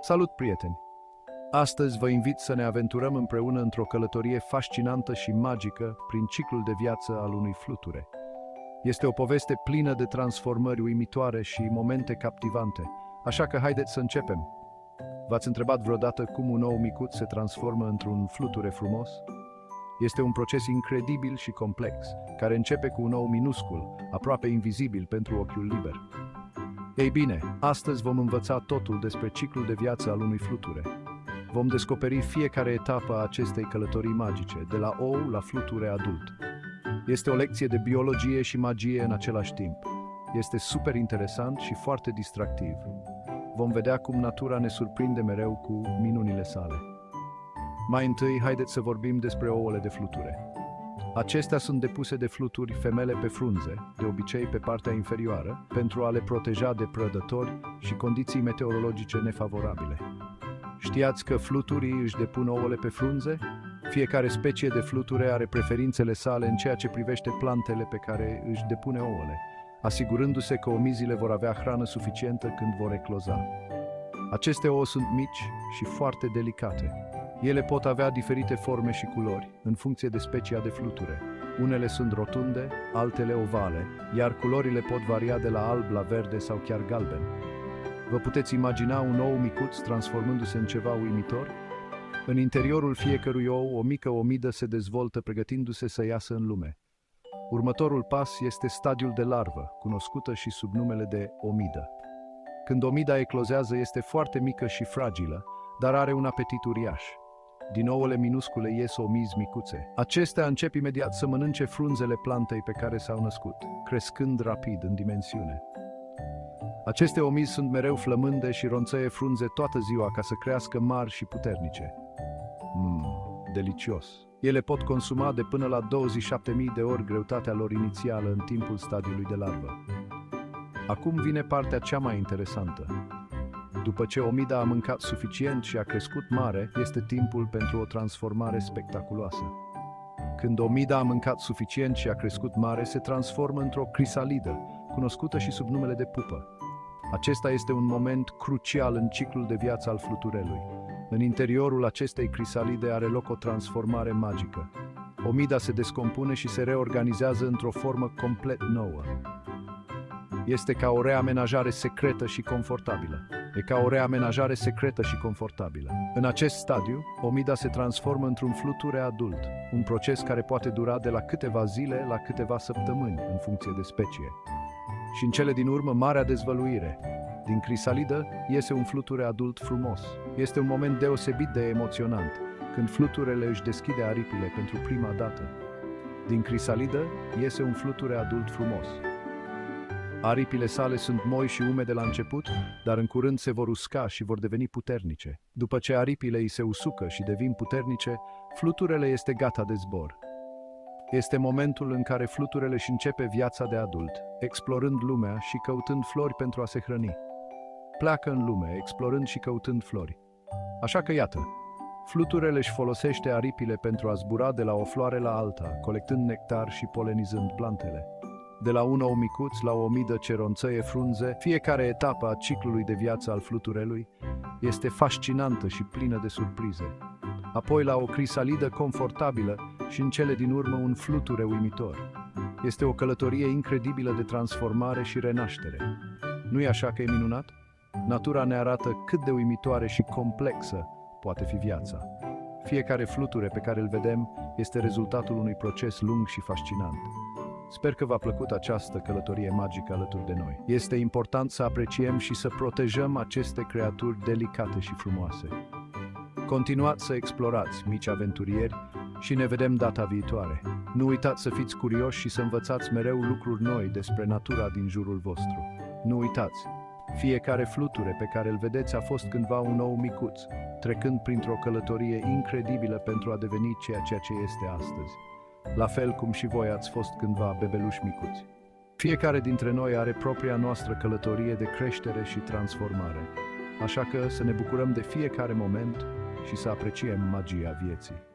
Salut, prieteni! Astăzi vă invit să ne aventurăm împreună într-o călătorie fascinantă și magică prin ciclul de viață al unui fluture. Este o poveste plină de transformări uimitoare și momente captivante, așa că haideți să începem! V-ați întrebat vreodată cum un ou micuț se transformă într-un fluture frumos? Este un proces incredibil și complex, care începe cu un ou minuscul, aproape invizibil pentru ochiul liber. Ei bine, astăzi vom învăța totul despre ciclul de viață al unui fluture. Vom descoperi fiecare etapă a acestei călătorii magice, de la ou la fluture adult. Este o lecție de biologie și magie în același timp. Este super interesant și foarte distractiv. Vom vedea cum natura ne surprinde mereu cu minunile sale. Mai întâi, haideți să vorbim despre ouăle de fluture. Acestea sunt depuse de fluturi femele pe frunze, de obicei pe partea inferioară, pentru a le proteja de prădători și condiții meteorologice nefavorabile. Știați că fluturii își depun ouăle pe frunze? Fiecare specie de fluture are preferințele sale în ceea ce privește plantele pe care își depune ouăle, asigurându-se că omizile vor avea hrană suficientă când vor ecloza. Aceste ouă sunt mici și foarte delicate. Ele pot avea diferite forme și culori, în funcție de specia de fluture. Unele sunt rotunde, altele ovale, iar culorile pot varia de la alb la verde sau chiar galben. Vă puteți imagina un ou micuț transformându-se în ceva uimitor? În interiorul fiecărui ou, o mică omidă se dezvoltă pregătindu-se să iasă în lume. Următorul pas este stadiul de larvă, cunoscută și sub numele de omidă. Când omida eclozează, este foarte mică și fragilă, dar are un apetit uriaș. Din ouăle minuscule ies omizi micuțe. Acestea încep imediat să mănânce frunzele plantei pe care s-au născut, crescând rapid în dimensiune. Aceste omizi sunt mereu flămânde și ronțăie frunze toată ziua ca să crească mari și puternice. Delicios! Ele pot consuma de până la 27.000 de ori greutatea lor inițială în timpul stadiului de larvă. Acum vine partea cea mai interesantă. După ce omida a mâncat suficient și a crescut mare, este timpul pentru o transformare spectaculoasă. Când omida a mâncat suficient și a crescut mare, se transformă într-o crisalidă, cunoscută și sub numele de pupă. Acesta este un moment crucial în ciclul de viață al fluturelui. În interiorul acestei crisalide are loc o transformare magică. Omida se descompune și se reorganizează într-o formă complet nouă. Este ca o reamenajare secretă și confortabilă. În acest stadiu, omida se transformă într-un fluture adult, un proces care poate dura de la câteva zile la câteva săptămâni, în funcție de specie. Și în cele din urmă, marea dezvăluire. Din crisalidă iese un fluture adult frumos. Este un moment deosebit de emoționant, când fluturele își deschide aripile pentru prima dată. Din crisalidă iese un fluture adult frumos. Aripile sale sunt moi și umede la început, dar în curând se vor usca și vor deveni puternice. După ce aripile îi se usucă și devin puternice, fluturele este gata de zbor. Este momentul în care fluturele își începe viața de adult, explorând lumea și căutând flori pentru a se hrăni. Pleacă în lume, explorând și căutând flori. Așa că iată, fluturele își folosește aripile pentru a zbura de la o floare la alta, colectând nectar și polenizând plantele. De la un ou micuț la o omidă ce ronțăie frunze, fiecare etapă a ciclului de viață al fluturelui este fascinantă și plină de surprize. Apoi la o crisalidă confortabilă și în cele din urmă un fluture uimitor. Este o călătorie incredibilă de transformare și renaștere. Nu-i așa că e minunat? Natura ne arată cât de uimitoare și complexă poate fi viața. Fiecare fluture pe care îl vedem este rezultatul unui proces lung și fascinant. Sper că v-a plăcut această călătorie magică alături de noi. Este important să apreciem și să protejăm aceste creaturi delicate și frumoase. Continuați să explorați, mici aventurieri, și ne vedem data viitoare. Nu uitați să fiți curioși și să învățați mereu lucruri noi despre natura din jurul vostru. Nu uitați, fiecare fluture pe care îl vedeți a fost cândva un ou micuț, trecând printr-o călătorie incredibilă pentru a deveni ceea ce este astăzi. La fel cum și voi ați fost cândva bebeluși micuți. Fiecare dintre noi are propria noastră călătorie de creștere și transformare. Așa că să ne bucurăm de fiecare moment și să apreciem magia vieții.